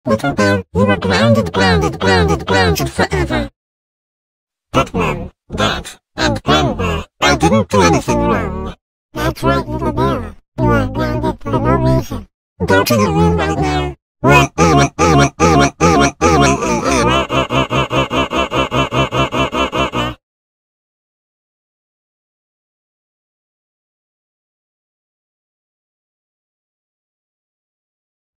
Little girl, you are grounded, grounded, grounded, grounded forever. But Mom, Dad, and Grandma, I didn't do anything wrong. That's right, little girl. You are grounded for no reason. Go to your room right now.